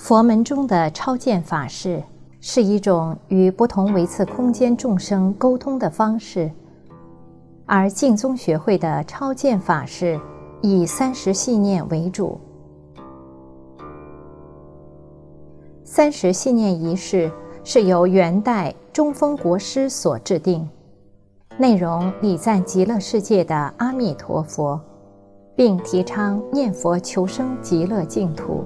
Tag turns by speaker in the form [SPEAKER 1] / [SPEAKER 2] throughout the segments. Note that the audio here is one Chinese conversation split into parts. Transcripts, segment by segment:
[SPEAKER 1] 佛门中的超见法事是一种与不同维次空间众生沟通的方式，而净宗学会的超见法事以30系念为主。30系念仪式是由元代中峰国师所制定，内容礼赞极乐世界的阿弥陀佛，并提倡念佛求生极乐净土。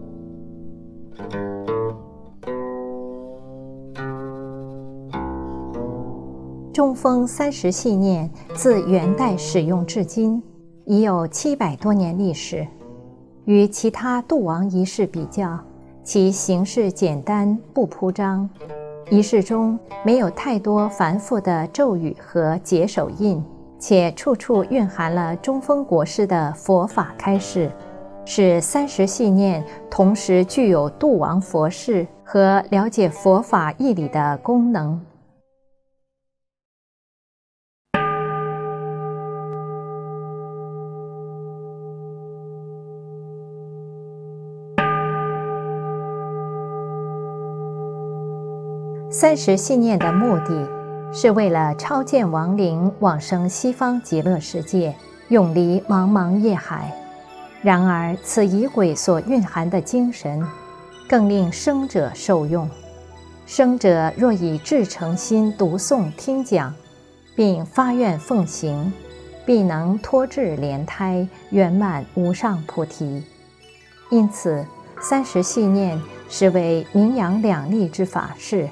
[SPEAKER 1] 中峰30系念自元代使用至今，已有700多年历史。与其他度亡仪式比较，其形式简单不铺张，仪式中没有太多繁复的咒语和解手印，且处处蕴含了中峰国师的佛法开示，使30系念同时具有度亡佛事和了解佛法义理的功能。30系念的目的是为了超见亡灵往生西方极乐世界，永离茫茫业海。然而此仪轨所蕴含的精神更令生者受用，生者若以至诚心读诵听讲，并发愿奉行，必能脱至莲胎，圆满无上菩提。因此30系念实为名扬两利之法事。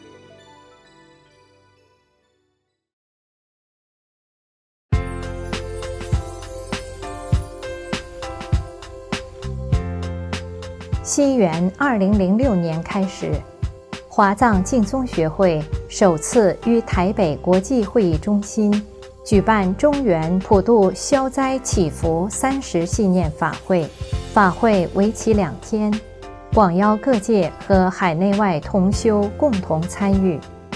[SPEAKER 1] 西元2006年开始，华藏净宗学会首次于台北国际会议中心举办中原普度消灾祈福30系念法会，法会为期2天，广邀各界和海内外同修共同参与。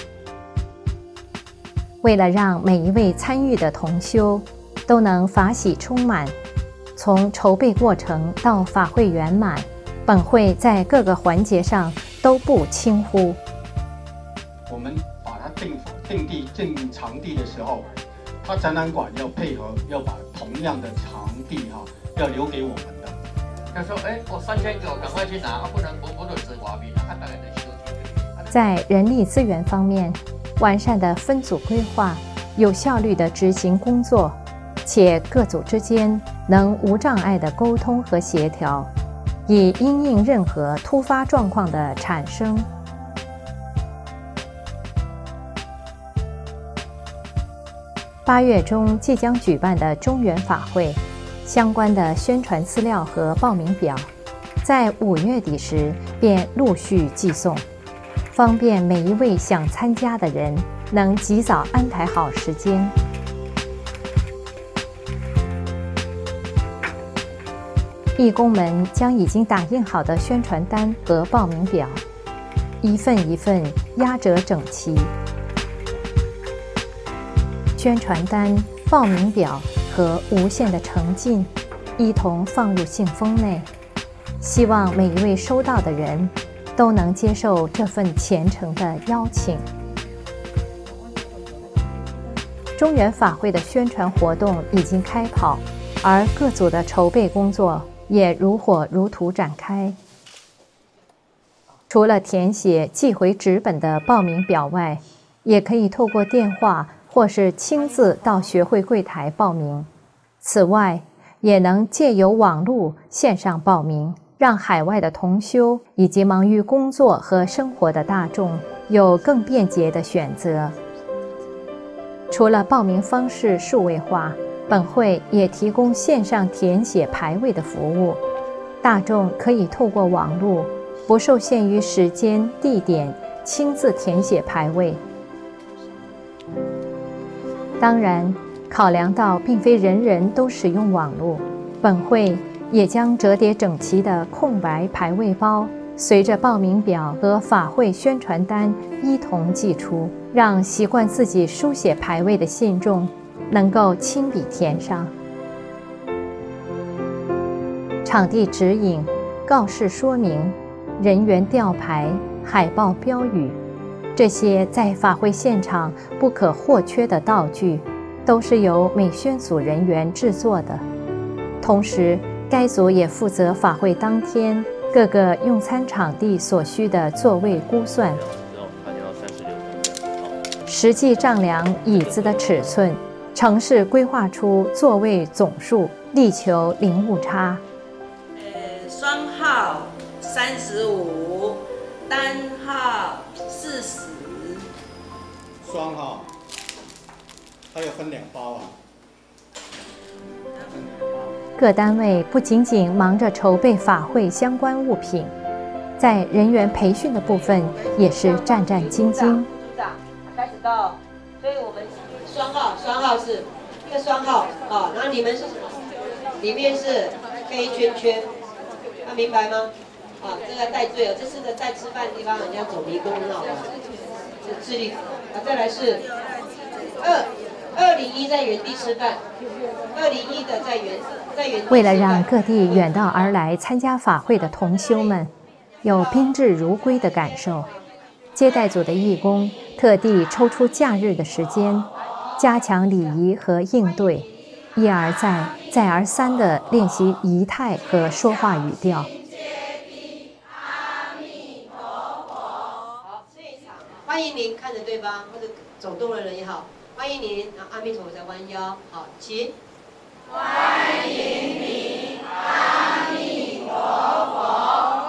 [SPEAKER 1] 为了让每一位参与的同修都能法喜充满，从筹备过程到法会圆满，本会在各个环节上都不轻忽。
[SPEAKER 2] 我们把它定场地的时候，它展览馆要配合，要把同样的场地要留给我们的。
[SPEAKER 3] 他说：“我3900，赶快去拿，不能不就折外面，他大概得休息。”
[SPEAKER 1] 在人力资源方面，完善的分组规划，有效率的执行工作，且各组之间能无障碍的沟通和协调，以因应任何突发状况的产生。8月中即将举办的中原法会，相关的宣传资料和报名表，在5月底时便陆续寄送，方便每一位想参加的人能及早安排好时间。义工们将已经打印好的宣传单和报名表，一份一份压折整齐。宣传单、报名表和无限的诚信一同放入信封内，希望每一位收到的人都能接受这份虔诚的邀请。中原法会的宣传活动已经开跑，而各组的筹备工作也如火如荼展开。除了填写寄回纸本的报名表外，也可以透过电话或是亲自到学会柜台报名。此外，也能借由网络线上报名，让海外的同修以及忙于工作和生活的大众有更便捷的选择。除了报名方式数位化，本会也提供线上填写牌位的服务，大众可以透过网络，不受限于时间、地点，亲自填写牌位。当然，考量到并非人人都使用网络，本会也将折叠整齐的空白牌位包随着报名表和法会宣传单一同寄出，让习惯自己书写牌位的信众能够亲笔填上。场地指引、告示说明、 人员吊牌、海报标语，这些在法会现场不可或缺的道具，都是由美宣组人员制作的。同时，该组也负责法会当天各个用餐场地所需的座位估算，实际丈量椅子的尺寸，程式规划出座位总数，力求零误差。
[SPEAKER 4] 双号35，单号40。
[SPEAKER 2] 双号，它有分2包啊。
[SPEAKER 1] 各单位不仅仅忙着筹备法会相关物品，在人员培训的部分也是战战兢兢。
[SPEAKER 4] 组长，开始到，所以我们双号是一个双号啊，然后你们是什么？里面是黑圈圈，明白吗？啊，这个带队哦，这是个在吃饭的地方，人家走迷宫很好玩，是智力。再来是201在原地吃饭，201的在原地。
[SPEAKER 1] 为了让各地远道而来参加法会的同修们有宾至如归的感受，接待组的义工特地抽出假日的时间，加强礼仪和应对，一而再、再而三地练习仪态和说话语调。
[SPEAKER 4] 好，这一场欢迎您看着对方或者走动的人也好，欢迎您，阿弥陀佛再弯腰，好，起。欢迎您，阿弥陀佛。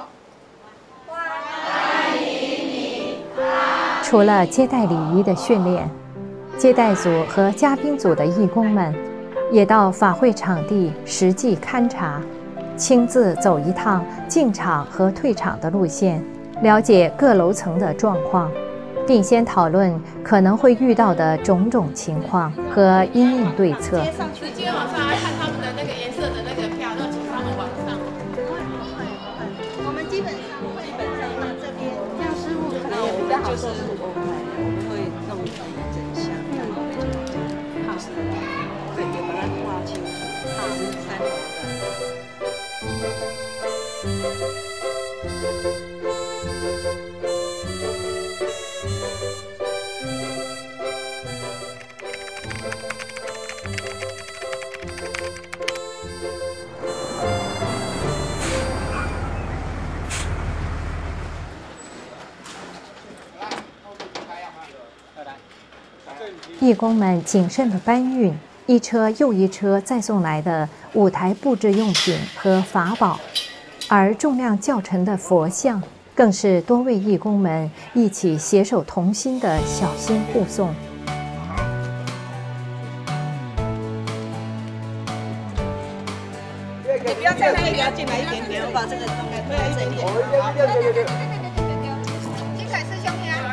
[SPEAKER 4] 欢迎您。
[SPEAKER 1] 除了接待礼仪的训练，接待组和嘉宾组的义工们也到法会场地实际勘察，亲自走一趟进场和退场的路线，了解各楼层的状况，并先讨论可能会遇到的种种情况和因应对策。
[SPEAKER 5] 直接往上来看他们的那个颜色的那个票，要请他们往上。
[SPEAKER 6] 我们基本上这边像师傅，那我们就是我们会弄成真相，然后就是对，也把它画清楚，3楼的。
[SPEAKER 1] 义工们谨慎地搬运一车又一车载送来的舞台布置用品和法宝，而重量较沉的佛像更是多位义工们一起携手同心的小心护送。
[SPEAKER 6] 你不要再可以不要进来一点点，我把这个推在这里。金凯师兄弟啊！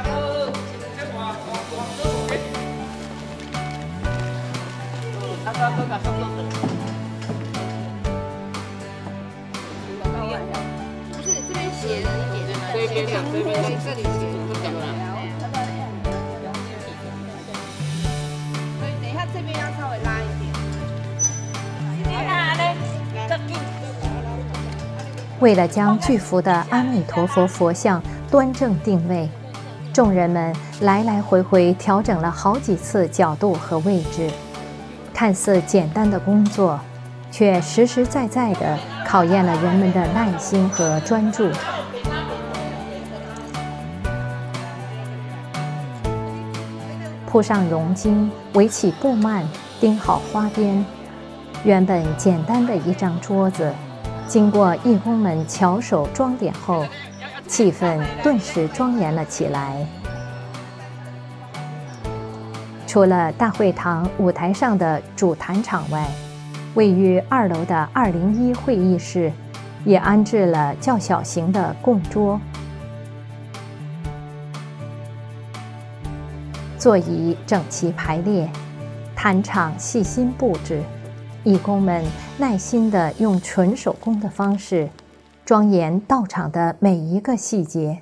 [SPEAKER 5] 不是这边斜了一点，这边这里斜不讲了。
[SPEAKER 6] 所以等一下这边要稍微拉一点。
[SPEAKER 1] 为了将巨幅的阿弥陀佛佛像端正定位，众人们来来回回调整了好几次角度和位置。看似简单的工作，却实实在在地考验了人们的耐心和专注。铺上绒巾，围起布幔，钉好花边。原本简单的一张桌子，经过义工们巧手装点后，气氛顿时庄严了起来。除了大会堂舞台上的主坛场外，位于2楼的201会议室也安置了较小型的供桌，座椅整齐排列，坛场细心布置，义工们耐心地用纯手工的方式庄严道场的每一个细节。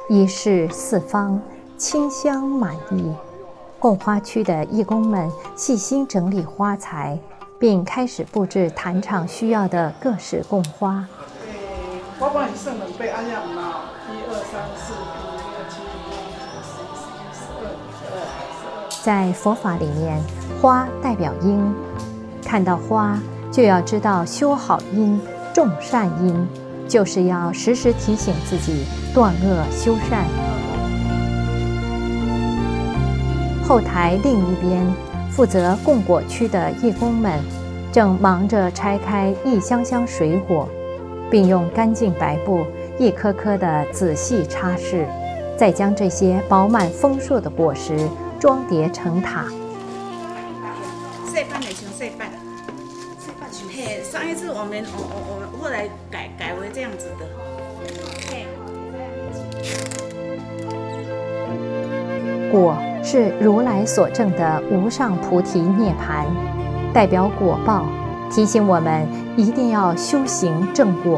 [SPEAKER 1] 仪式四方，清香满溢。供花区的义工们细心整理花材，并开始布置坛场需要的各式供花。
[SPEAKER 7] 我帮你算2倍，按下5啦，1、2、3、4、5、6、7、8、9、10、11、12、
[SPEAKER 1] 在佛法里面，花代表因，看到花就要知道修好因、种善因，就是要时时提醒自己断恶修善。后台另一边，负责供果区的义工们正忙着拆开一箱箱水果，并用干净白布一颗颗地仔细擦拭，再将这些饱满丰硕的果实装叠成塔。
[SPEAKER 6] 细版的像细版，嘿，上一次我们后来改为这样子的，嘿。
[SPEAKER 1] 果是如来所证的无上菩提涅槃，代表果报，提醒我们一定要修行正果。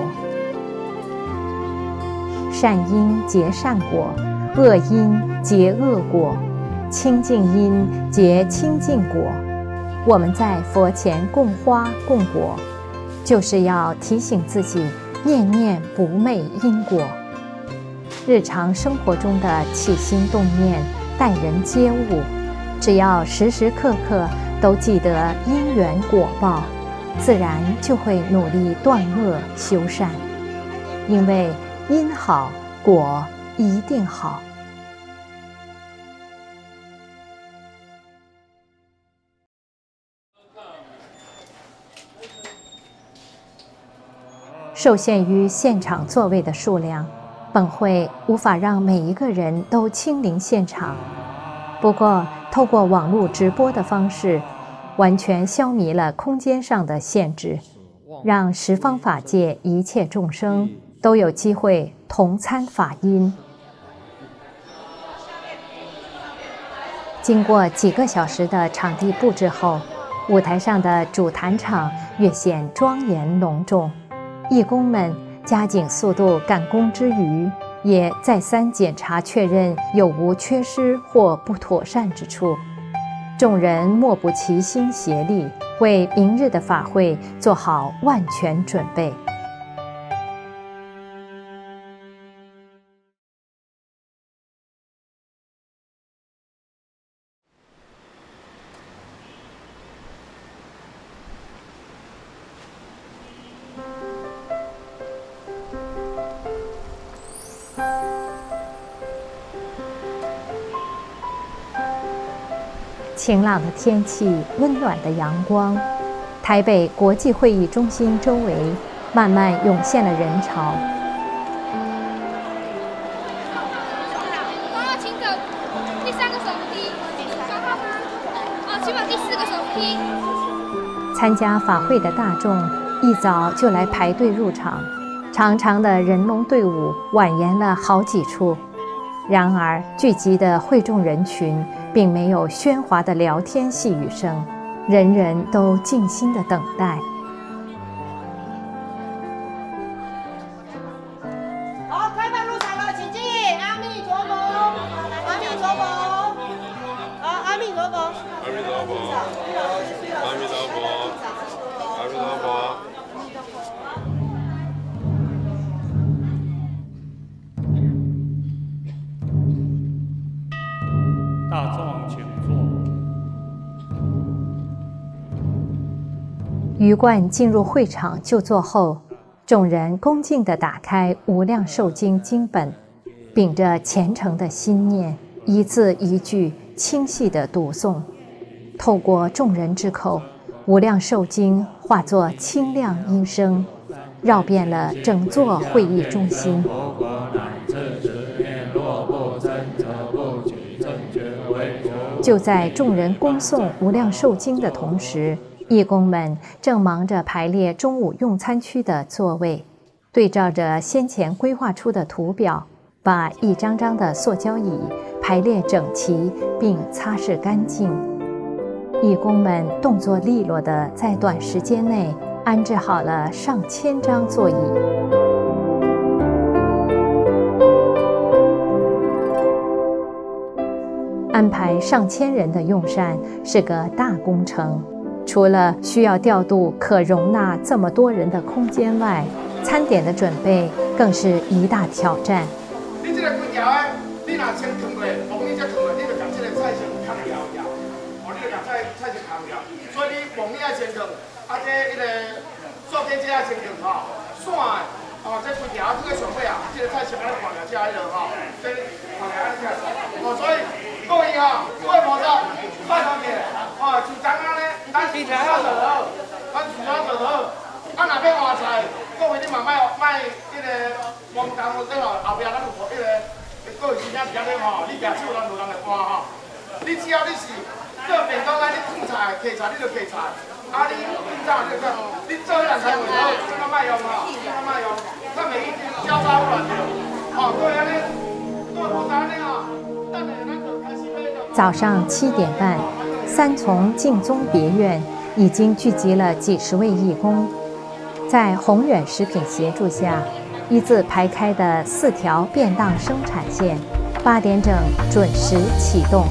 [SPEAKER 1] 善因结善果，恶因结恶果，清净因结清净果。我们在佛前供花供果，就是要提醒自己念念不昧因果。日常生活中的起心动念、待人接物，只要时时刻刻都记得因缘果报，自然就会努力断恶修善。因为因好，果一定好。受限于现场座位的数量，本会无法让每一个人都亲临现场。不过，透过网络直播的方式，完全消弭了空间上的限制，让十方法界一切众生都有机会同参法音。经过几个小时的场地布置后，舞台上的主坛场越显庄严隆重。义工们加紧速度赶工之余，也再三检查确认有无缺失或不妥善之处。众人莫不齐心协力，为明日的法会做好万全准备。晴朗的天气，温暖的阳光，台北国际会议中心周围慢慢涌现了人潮。
[SPEAKER 5] 我要请个第3个手梯，双号吗？去把第4个手梯。
[SPEAKER 1] 参加法会的大众一早就来排队入场，长长的人龙队伍蜿蜒了好几处。然而，聚集的会众人群并没有喧哗的聊天细语声，人人都静心地等待。
[SPEAKER 4] 好，开放入场了，请进！阿弥陀佛，阿弥陀佛，好，阿弥陀佛，阿弥陀佛，阿弥陀佛，阿弥陀佛。
[SPEAKER 8] 大众请坐。
[SPEAKER 1] 鱼贯进入会场就座后，众人恭敬地打开《无量寿经》经本，秉着虔诚的心念，一字一句清晰地读诵。透过众人之口，《无量寿经》化作清亮音声，绕遍了整座会议中心。就在众人恭诵《无量寿经》的同时，义工们正忙着排列中午用餐区的座位，对照着先前规划出的图表，把一张张的塑胶椅排列整齐并擦拭干净。义工们动作利落地在短时间内安置好了上千张座椅。 安排上千人的用膳是个大工程，除了需要调度可容纳这么多人的空间外，餐点的准备更是一大挑战。
[SPEAKER 9] 你这个几条的，你若先烫落，黄你才烫落，你就将这个菜先烘了，哦，你就将菜先烘了，所以你黄你要先烫，这迄个素鸡这要先烫吼，线的这几条这个上尾这个菜先安尼放了，这迄落吼，这放了安尼所以各位各位朋友，拜托你，就怎啊呢？咱煮菜做好，咱煮菜做好，若要换菜，各位你嘛卖迄个黄豆对吼，后壁咱有迄个各位时间伫遐咧吼，你举手咱就人来换吼。你只要你是做便当你烫菜、揢菜你就揢菜，你早你你做迄样菜袂好，这个卖用吼，这个卖用，咱袂去交叉乱着，各位安尼，各位无安尼吼，等下咱就开始买。
[SPEAKER 1] 早上7点半，三重净宗别院已经聚集了几十位义工，在宏远食品协助下，一字排开的4条便当生产线，8点整准时启动。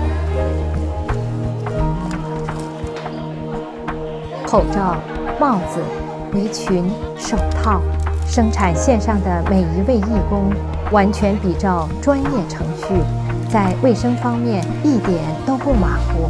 [SPEAKER 1] 口罩、帽子、围裙、手套，生产线上的每一位义工完全比照专业程序，在卫生方面一点都不马虎。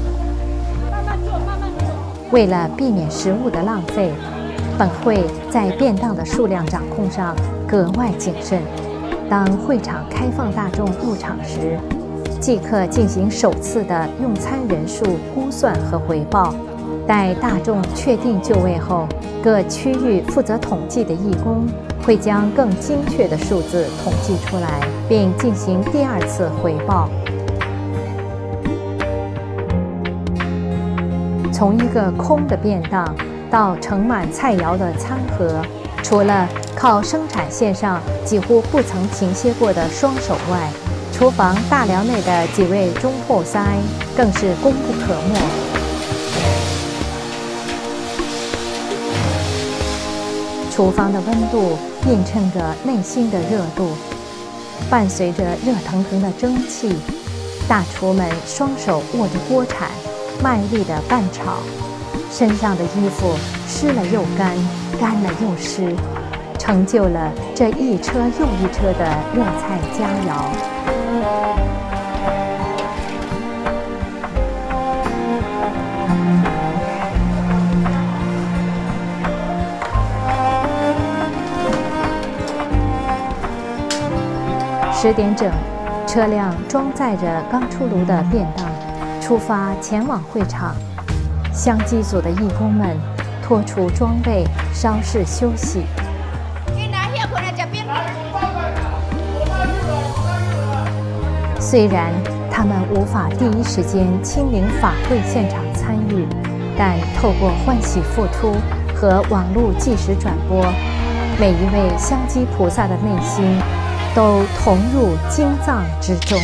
[SPEAKER 1] 为了避免食物的浪费，本会在便当的数量掌控上格外谨慎。当会场开放大众入场时，即刻进行首次的用餐人数估算和回报。待大众确定就位后，各区域负责统计的义工会将更精确的数字统计出来，并进行第2次回报。从一个空的便当到盛满菜肴的餐盒，除了靠生产线上几乎不曾停歇过的双手外，厨房大寮内的几位中破塞更是功不可没。厨房的温度映衬着内心的热度，伴随着热腾腾的蒸汽，大厨们双手握着锅铲，卖力地拌炒，身上的衣服湿了又干，干了又湿，成就了这一车又一车的热菜佳肴。10点整，车辆装载着刚出炉的便当，出发前往会场。香鸡组的义工们脱除装备，稍事休息。虽然他们无法第一时间亲临法会现场参与，但透过欢喜付出和网络即时转播，每一位香鸡菩萨的内心都同入经藏之中。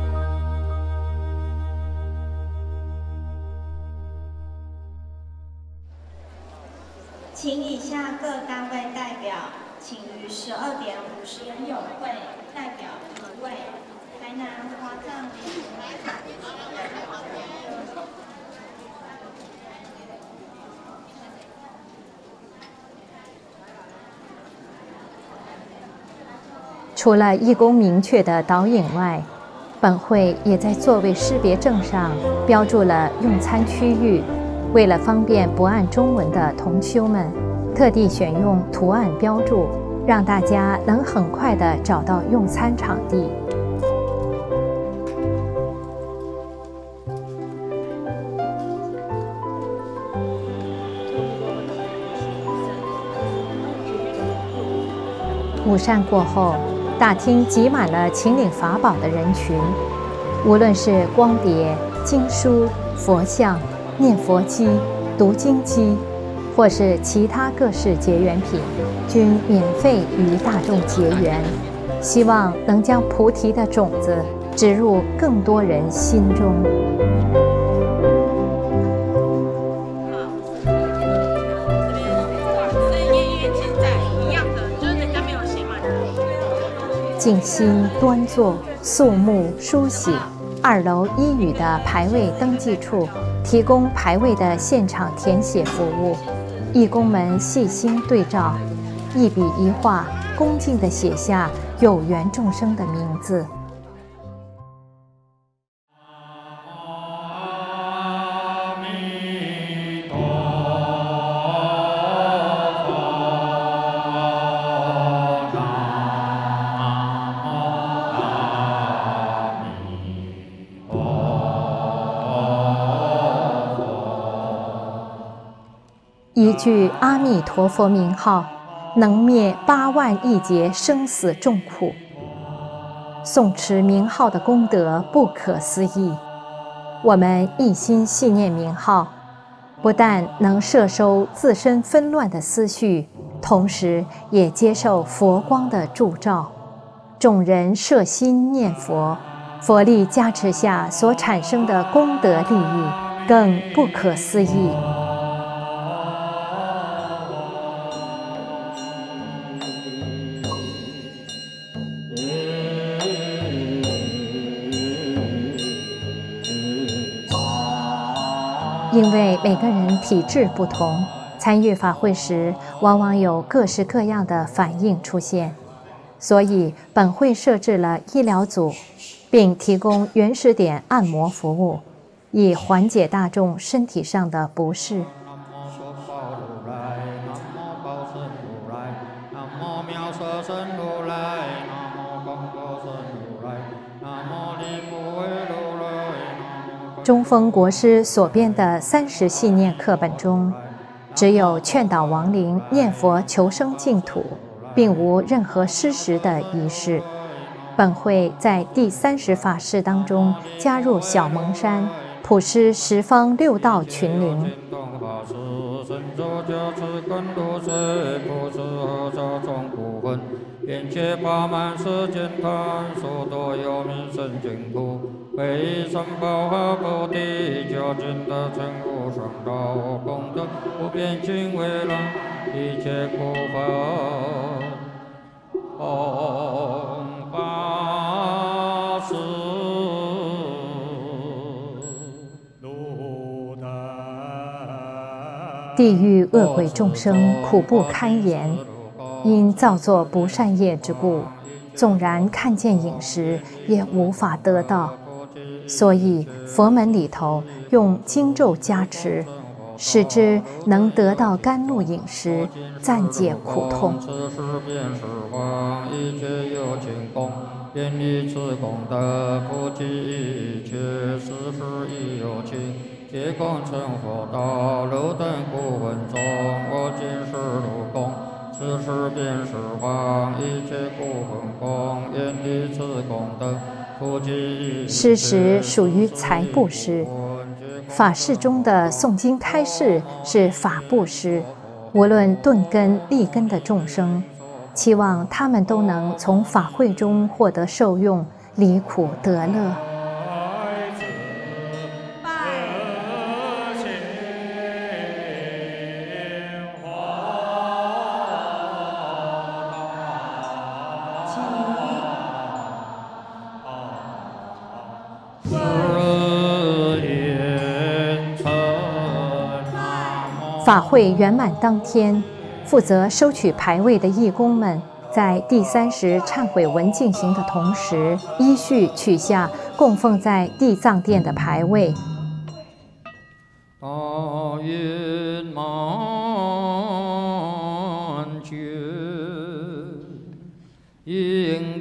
[SPEAKER 10] 请以下各单位代表，请于12点50分有会代表1位，台南华藏礼
[SPEAKER 1] 除了义工明确的导引外，本会也在座位识别证上标注了用餐区域。为了方便不按中文的同修们，特地选用图案标注，让大家能很快地找到用餐场地。午膳过后，大厅挤满了请领法宝的人群，无论是光碟、经书、佛像、念佛机、读经机，或是其他各式结缘品，均免费与大众结缘，希望能将菩提的种子植入更多人心中。静心端坐，肃穆梳洗， 2楼一语的牌位登记处提供牌位的现场填写服务，义工们细心对照，一笔一画，恭敬地写下有缘众生的名字。一句阿弥陀佛名号，能灭8万亿劫生死重苦。诵持名号的功德不可思议。我们一心系念名号，不但能摄收自身纷乱的思绪，同时也接受佛光的铸照。众人摄心念佛，佛力加持下所产生的功德利益更不可思议。因为每个人体质不同，参与法会时往往有各式各样的反应出现，所以本会设置了医疗组，并提供原始点按摩服务，以缓解大众身体上的不适。中峰国师所编的30系念课本中，只有劝导亡灵念佛求生净土，并无任何施食的仪式。本会在第30法事当中加入小蒙山，普施十方6道群灵。愿解八满世间贪，所多有名生净土。为三宝和菩提，究竟的成无上道功德，不变尽为了一切苦烦。弘法师地狱恶鬼众生苦不堪言，因造作不善业之故，纵然看见饮食，也无法得到。所以佛门里头用经咒加持，使之能得到甘露饮食，暂解苦痛。愿以此功德普济一切世事亦有情，皆共成佛道，汝等不闻众，我今世如供。此时便是方一切故分供，愿以此功德普济。施食属于财布施，法事中的诵经开示是法布施，无论顿根利根的众生，期望他们都能从法会中获得受用，离苦得乐。法会圆满当天，负责收取牌位的义工们，在第30忏悔文进行的同时，依序取下供奉在地藏殿的牌位。大圆满觉，应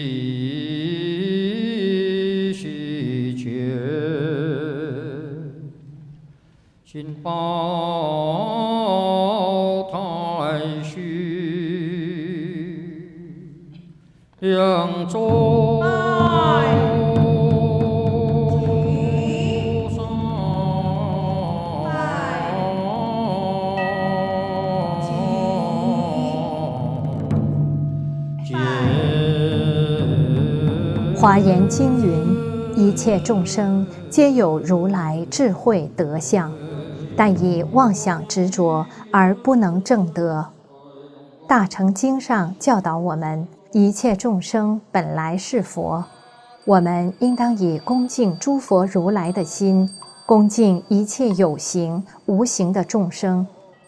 [SPEAKER 1] 记须觉，心报扬州华严经云：一切众生皆有如来智慧德相，但以妄想执着而不能证得。大乘经上教导我们，一切众生本来是佛， 我们应当以恭敬诸佛如来的心，恭敬一切有形无形的众生。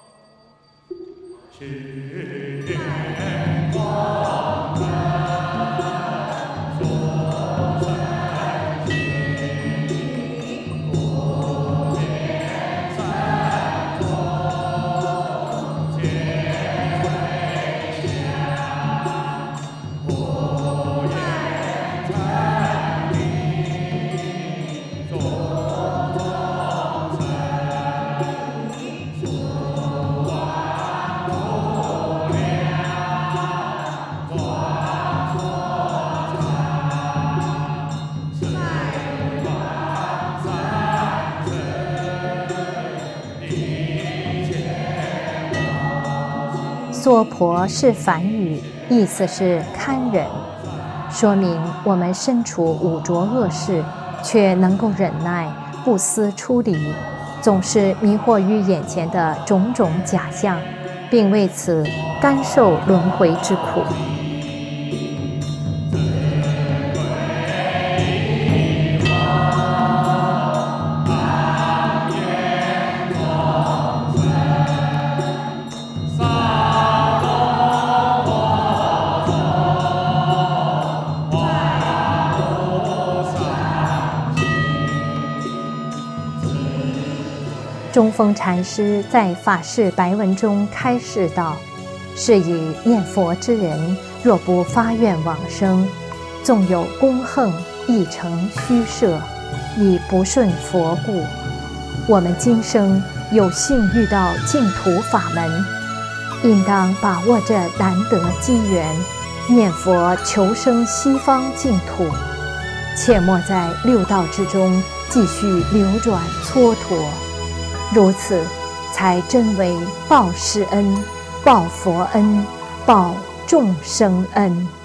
[SPEAKER 1] 娑婆是梵语，意思是堪忍，说明我们身处五浊恶世，却能够忍耐，不思出离，总是迷惑于眼前的种种假象，并为此甘受轮回之苦。中峰禅师在法事白文中开示道：是以念佛之人，若不发愿往生，纵有功横，亦成虚设，以不顺佛故。我们今生有幸遇到净土法门，应当把握这难得机缘，念佛求生西方净土，切莫在六道之中继续流转蹉跎。如此，才真为报师恩、报佛恩、报众生恩。